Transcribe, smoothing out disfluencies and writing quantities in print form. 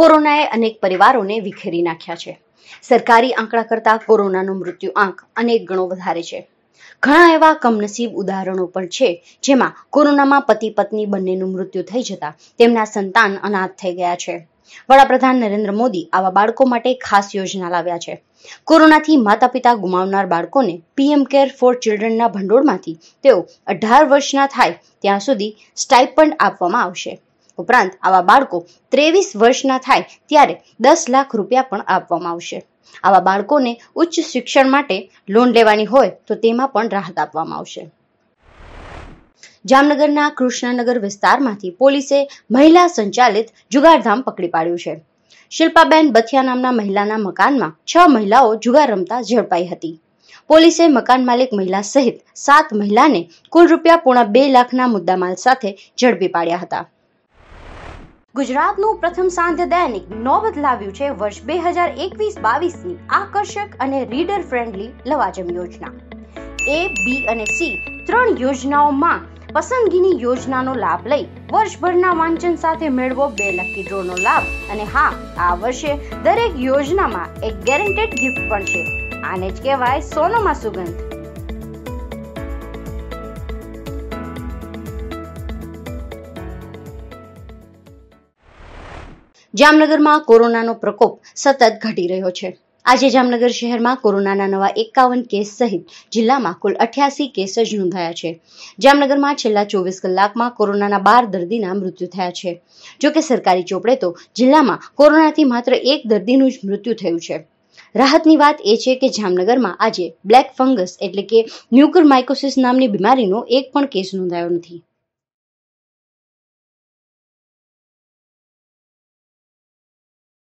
કોરોનાએ અનેક પરિવારોને વિખેરી નાખ્યા છે। સરકારી આંકડા કરતાં કોરોનાનો મૃત્યુ આંક અનેક ગણો વધારે છે। ઘણા એવા કમનસીબ ઉદાહરણો પણ છે જેમાં કોરોનામાં પતિ પત્ની બંનેનું મૃત્યુ થઈ જતા તેમના સંતાન અનાથ થઈ ગયા છે। વડાપ્રધાન નરેન્દ્ર મોદી આવા બાળકો માટે ખાસ યોજના લાવ્યા છે। કોરોનાથી માતા પિતા ગુમાવનાર બાળકોને પીએમ કેર ફોર ચિલ્ડ્રનના ભંડોળમાંથી તેઓ 18 વર્ષના થાય ત્યાં સુધી સ્ટાઇપન્ડ આપવામાં આવશે। ઉપરાંત આવા બાળકો 23 વર્ષના થાય ત્યારે 10 લાખ રૂપિયા પણ આપવામાં આવશે। આવા બાળકોને ઉચ્ચ શિક્ષણ માટે લોન લેવાની હોય તો તેમાં પણ રાહત આપવામાં આવશે। જામનગરના કૃષ્ણનગર વિસ્તારમાંથી પોલીસે મહિલા સંચાલિત જુગારધામ પકડી પાડ્યું છે। શિલ્પાબેન બથિયા નામના મહિલાના મકાનમાં 6 મહિલાઓ જુગાર રમતા ઝડપાઈ હતી। પોલીસે મકાન માલિક મહિલા સહિત 7 મહિલાને કુલ ₹2.5 લાખના મુદ્દામાલ સાથે ઝડપી પાડ્યા હતા। ગુજરાતનું પ્રથમ સાંધ્ય દૈનિક નોબત લાવ્યું છે વર્ષ 2021-22ની આકર્ષક અને રીડર ફ્રેન્ડલી લવાજમ યોજના। A, B અને C 3 યોજનાઓમાં પસંદગીની યોજનાનો લાભ લઈ વર્ષભરના વાંચન સાથે મેળવો 2 લકી ડ્રોનો લાભ। અને હા, આ વર્ષે દરેક યોજનામાં એક ગેરંટેડ ગિફ્ટ પણ છે। આને જ કહેવાય સોનામાં સુગંધ। જામનગરમાં કોરોનાનો પ્રકોપ સતત ઘટી રહ્યો છે। આજે જામનગર શહેરમાં કોરોનાના નવા 51 કેસ સહિત જિલ્લામાં કુલ 88 કેસ જ નોંધાયા છે। જામનગરમાં છેલ્લા 24 કલાકમાં કોરોનાના 12 દર્દીના મૃત્યુ થયા છે। જો કે સરકારી ચોપડે તો જિલ્લામાં કોરોનાથી માત્ર 1 દર્દીનું જ મૃત્યુ થયું છે। રાહતની વાત એ છે કે જામનગરમાં આજે બ્લેક ફંગસ એટલે કે મ્યુકોરમાઇકોસિસ નામની બીમારીનો એક પણ કેસ નોંધાયો નથી।